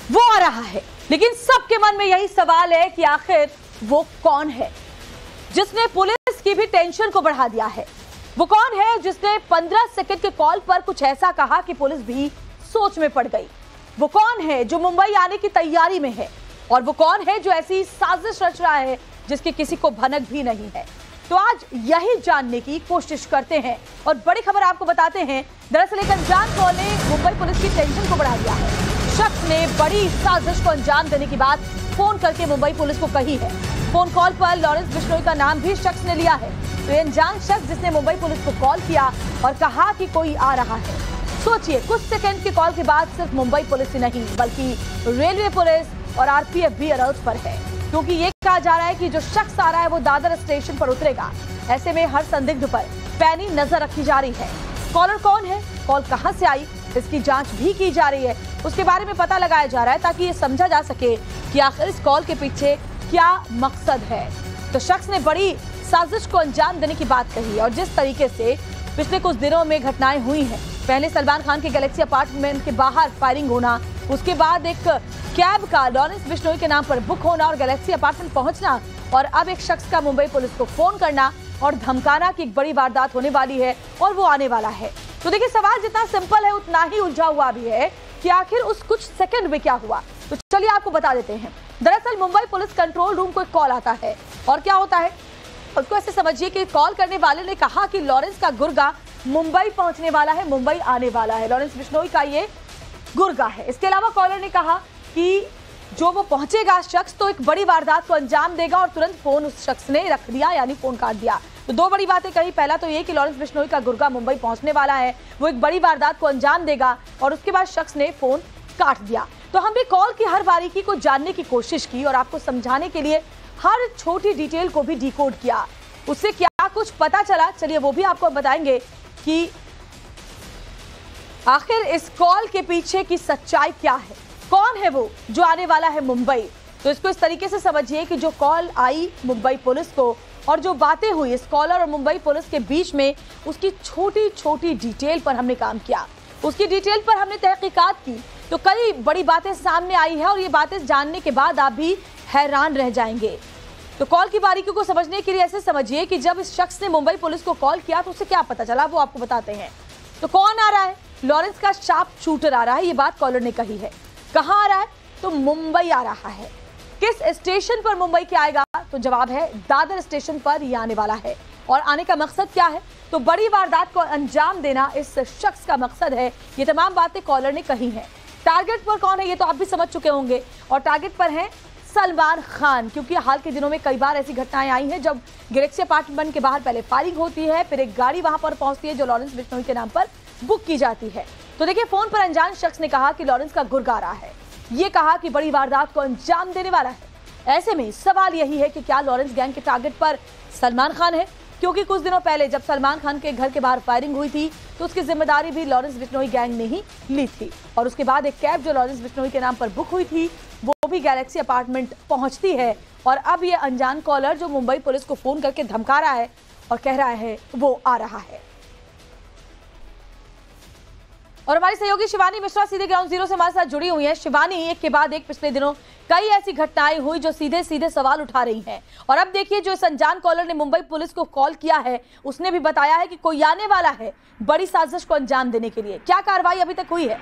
वो आ रहा है, लेकिन सबके मन में यही सवाल है कि आखिर वो कौन है जिसने पुलिस की भी टेंशन को बढ़ा दिया है। वो कौन है जिसने 15 सेकंड के कॉल पर कुछ ऐसा कहा कि पुलिस भी सोच में पड़ गई। वो कौन है जो मुंबई आने की तैयारी में है, और वो कौन है जो ऐसी साजिश रच रहा है जिसकी किसी को भनक भी नहीं है। तो आज यही जानने की कोशिश करते हैं और बड़ी खबर आपको बताते हैं। दरअसल एक अनजान कॉल ने मुंबई पुलिस की टेंशन को बढ़ा दिया है। शख्स ने बड़ी साजिश को अंजाम देने की बात फोन करके मुंबई पुलिस को कही है। फोन कॉल पर लॉरेंस बिश्नोई का नाम भी शख्स ने लिया है। तो ये अनजान शख्स जिसने मुंबई पुलिस को कॉल किया और कहा कि कोई आ रहा है। सोचिए, कुछ सेकंड के कॉल के बाद सिर्फ मुंबई पुलिस ही नहीं बल्कि रेलवे पुलिस और आरपीएफ भी अलर्ट पर है, क्योंकि ये कहा जा रहा है कि जो शख्स आ रहा है वो दादर स्टेशन पर उतरेगा। ऐसे में हर संदिग्ध पर पैनी नजर रखी जा रही है। कॉलर कौन है, कॉल कहां से आई, इसकी जांच भी की जा रही है। उसके बारे में पता लगाया जा रहा है ताकि ये समझा जा सके कि आखिर इस कॉल के पीछे क्या मकसद है। तो शख्स ने बड़ी साजिश को अंजाम देने की बात कही और जिस तरीके से पिछले कुछ दिनों में घटनाएं हुई हैं, पहले सलमान खान के गैलेक्सी अपार्टमेंट के बाहर फायरिंग होना, उसके बाद एक कैब का लॉरेंस बिश्नोई के नाम पर बुक होना और गैलेक्सी अपार्टमेंट पहुंचना, और अब एक शख्स का मुंबई पुलिस को फोन करना और धमकाना कि एक बड़ी वारदात होने वाली है और वो आने वाला है। तो देखिए, सवाल जितना सिंपल है उतना ही उलझा हुआ भी है कि आखिर उस कुछ सेकंड में क्या हुआ। तो चलिए आपको बता देते हैं। दरअसल मुंबई पुलिस कंट्रोल रूम को एक कॉल आता है और क्या होता है उसको ऐसे समझिए कि कॉल करने वाले ने कहा कि लॉरेंस का गुर्गा मुंबई पहुंचने वाला है, मुंबई आने वाला है। लॉरेंस बिश्नोई का ये गुर्गा है। इसके अलावा कॉलर ने कहा कि जो वो पहुंचेगा शख्स तो एक बड़ी वारदात को अंजाम देगा और तुरंत फोन उस शख्स ने रख दिया, यानी फोन काट दिया। तो दो बड़ी बातें कही। पहला तो ये कि लॉरेंस बिश्नोई का गुर्गा मुंबई पहुंचने वाला है, वो एक बड़ी वारदात को अंजाम देगा, और उसके बाद शख्स ने फोन काट दिया। तो हम भी कॉल की हर बारीकी को जानने की कोशिश की और आपको समझाने के लिए हर छोटी डिटेल को भी डिकोड किया। उससे क्या कुछ पता चला, चलिए वो भी आपको बताएंगे कि आखिर इस कॉल के पीछे की सच्चाई क्या है, कौन है वो जो आने वाला है मुंबई। तो इसको इस तरीके से समझिए कि जो कॉल आई मुंबई पुलिस को और जो बातें हुई इस कॉलर और मुंबई पुलिस के बीच में, उसकी छोटी छोटी डिटेल पर हमने काम किया, उसकी डिटेल पर हमने तहकीकात की। तो कई बड़ी बातें सामने आई है और ये बातें जानने के बाद आप भी हैरान रह जाएंगे। तो कॉल की बारीकियों को समझने के लिए ऐसे समझिए कि जब इस शख्स ने मुंबई पुलिस को कॉल किया तो उसे क्या पता चला, वो आपको बताते हैं। तो कौन आ रहा है? लॉरेंस का शार्प शूटर आ रहा है, ये बात कॉलर ने कही है। कहां आ रहा है? तो मुंबई आ रहा है। किस स्टेशन पर मुंबई के आएगा? तो जवाब है दादर स्टेशन पर ही आने वाला है। और आने का मकसद क्या है? तो बड़ी वारदात को अंजाम देना इस शख्स का मकसद है। ये तमाम बातें कॉलर ने कही हैं। टारगेट पर कौन है ये तो आप भी समझ चुके होंगे, और टारगेट पर है सलमान खान, क्योंकि हाल के दिनों में कई बार ऐसी घटनाएं आई हैं जब गैलेक्सी अपार्टमेंट के बाहर पहले फायरिंग होती है, फिर एक गाड़ी वहां पर पहुंचती है जो लॉरेंस बिश्नोई के नाम पर बुक की जाती है। तो देखिए, फोन पर अनजान शख्स ने कहा कि लॉरेंस का गुर्गा आ रहा है, ये कहा कि बड़ी वारदात को अंजाम देने वाला है। ऐसे में सवाल यही है कि क्या लॉरेंस गैंग के टारगेट पर सलमान खान है, क्योंकि कुछ दिनों पहले जब सलमान खान के घर के बाहर फायरिंग हुई थी तो उसकी जिम्मेदारी भी लॉरेंस बिश्नोई गैंग ने ही ली थी, और उसके बाद एक कैब जो लॉरेंस बिश्नोई के नाम पर बुक हुई थी वो भी गैलेक्सी अपार्टमेंट पहुंचती है। और अब ये अनजान कॉलर जो मुंबई पुलिस को फोन करके धमका रहा है और कह रहा है वो आ रहा है। और हमारी सहयोगी शिवानी मिश्रा सीधे ग्राउंड जीरो से हमारे साथ जुड़ी हुई है। शिवानी, एक के बाद एक पिछले दिनों कई ऐसी घटनाएं हुई जो सीधे सीधे सवाल उठा रही हैं, और अब देखिए जो इस अनजान कॉलर ने मुंबई पुलिस को कॉल किया है उसने भी बताया है कि कोई आने वाला है बड़ी साजिश को अंजाम देने के लिए। क्या कार्रवाई अभी तक हुई है?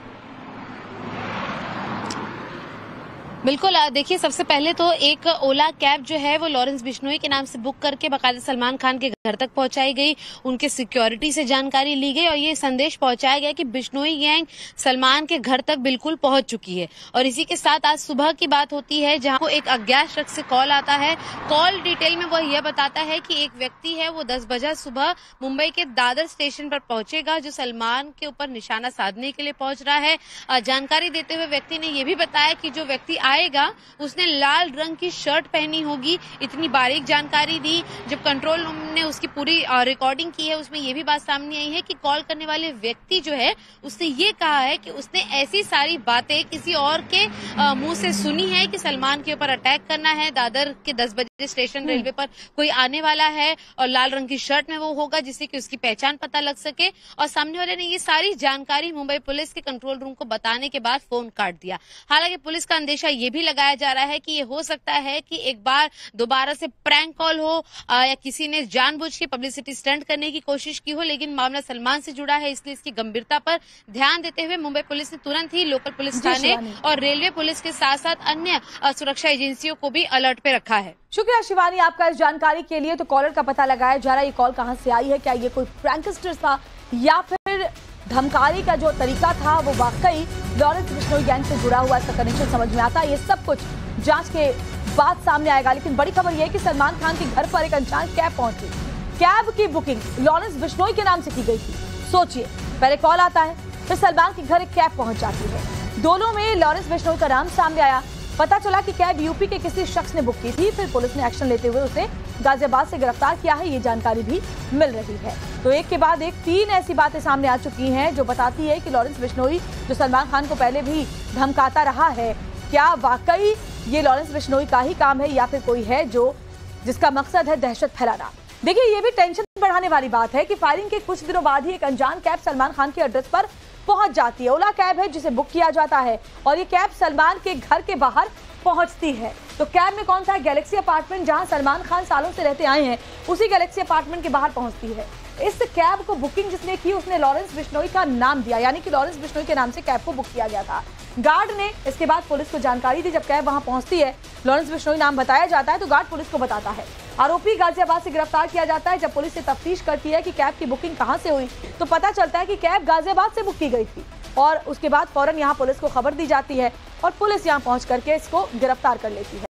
बिल्कुल, देखिए सबसे पहले तो एक ओला कैब जो है वो लॉरेंस बिश्नोई के नाम से बुक करके बाकायदा सलमान खान के घर तक पहुंचाई गई, उनके सिक्योरिटी से जानकारी ली गई और ये संदेश पहुंचाया गया कि बिश्नोई गैंग सलमान के घर तक बिल्कुल पहुंच चुकी है। और इसी के साथ आज सुबह की बात होती है जहां को एक अज्ञात शख्स से कॉल आता है। कॉल डिटेल में वह यह बताता है कि एक व्यक्ति है वो 10 बजे सुबह मुंबई के दादर स्टेशन पर पहुंचेगा, जो सलमान के ऊपर निशाना साधने के लिए पहुंच रहा है। जानकारी देते हुए व्यक्ति ने यह भी बताया कि जो व्यक्ति आएगा उसने लाल रंग की शर्ट पहनी होगी। इतनी बारीक जानकारी दी। जब कंट्रोल रूम ने उसकी पूरी रिकॉर्डिंग की है उसमें ये भी बात सामने आई है कि कॉल करने वाले व्यक्ति जो है उसने ये कहा है कि उसने ऐसी सारी बातें किसी और के मुंह से सुनी है कि सलमान के ऊपर अटैक करना है, दादर के 10 बजे स्टेशन रेलवे पर कोई आने वाला है और लाल रंग की शर्ट में वो होगा जिससे कि उसकी पहचान पता लग सके। और सामने वाले ने ये सारी जानकारी मुंबई पुलिस के कंट्रोल रूम को बताने के बाद फोन काट दिया। हालांकि पुलिस का अंदेशा ये भी लगाया जा रहा है कि ये हो सकता है कि एक बार दोबारा से प्रैंक कॉल हो या किसी ने जानबूझ के पब्लिसिटी स्टंट करने की कोशिश की हो, लेकिन मामला सलमान से जुड़ा है इसलिए इसकी गंभीरता पर ध्यान देते हुए मुंबई पुलिस ने तुरंत ही लोकल पुलिस थाने और रेलवे पुलिस के साथ साथ अन्य सुरक्षा एजेंसियों को भी अलर्ट पे रखा है। शुक्रिया शिवानी आपका इस जानकारी के लिए। तो कॉलर का पता लगाया जा रहा है, ये कॉल कहां से आई है, क्या ये कोई प्रैंकस्टर था या फिर धमकाने का जो तरीका था वो वाकई लॉरेंस बिश्नोई गैंग से जुड़ा हुआ, इसका कनेक्शन समझ में आता है। ये सब कुछ जांच के बाद सामने आएगा। लेकिन बड़ी खबर यह है कि सलमान खान के घर पर एक अनजान कैब पहुंची। कैब की बुकिंग लॉरेंस बिश्नोई के नाम से की गई थी। सोचिए, पहले कॉल आता है, फिर सलमान के घर एक कैब पहुंच जाती है। दोनों में लॉरेंस बिश्नोई का नाम सामने आया। पता चला कि कैब यूपी के किसी शख्स ने बुक की थी। फिर पुलिस ने एक्शन लेते हुए उसे गाजियाबाद से गिरफ्तार किया है, ये जानकारी भी मिल रही है। तो एक के बाद एक 3 ऐसी बातें सामने आ चुकी हैं जो बताती है कि लॉरेंस बिश्नोई जो सलमान खान को पहले भी धमकाता रहा है, क्या वाकई ये लॉरेंस बिश्नोई का ही काम है या फिर कोई है जो जिसका मकसद है दहशत फैलाना। देखिए, ये भी टेंशन बढ़ाने वाली बात है कि फायरिंग के कुछ दिनों बाद ही एक अनजान कैब सलमान खान के एड्रेस पर पहुंच जाती है। ओला कैब है जिसे बुक किया जाता है और ये कैब सलमान के घर के बाहर पहुंचती है। तो कैब में कौन सा गैलेक्सी अपार्टमेंट जहां सलमान खान सालों से रहते आए हैं, उसी गैलेक्सी अपार्टमेंट के बाहर पहुंचती है। इस कैब को बुकिंग जिसने की उसने लॉरेंस बिश्नोई का नाम दिया, यानी कि लॉरेंस बिश्नोई के नाम से कैब को बुक किया गया था। गार्ड ने इसके बाद पुलिस को जानकारी दी। जब कैब वहां पहुंचती है, लॉरेंस बिश्नोई नाम बताया जाता है तो गार्ड पुलिस को बताता है। आरोपी गाजियाबाद से गिरफ्तार किया जाता है। जब पुलिस से तफ्तीश करती है कि कैब की बुकिंग कहां से हुई तो पता चलता है कि कैब गाजियाबाद से बुक की गई थी और उसके बाद फौरन यहां पुलिस को खबर दी जाती है और पुलिस यहां पहुंच करके इसको गिरफ्तार कर लेती है।